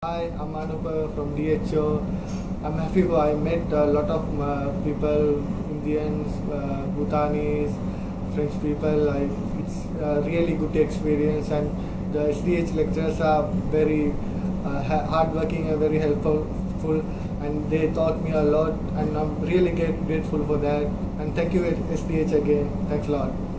Hi, I'm Anup from DHO. I'm happy I met a lot of people, Indians, Bhutanese, French people. It's a really good experience, and the SDH lecturers are very hardworking and very helpful, and they taught me a lot, and I'm really grateful for that. And thank you, SDH, again. Thanks a lot.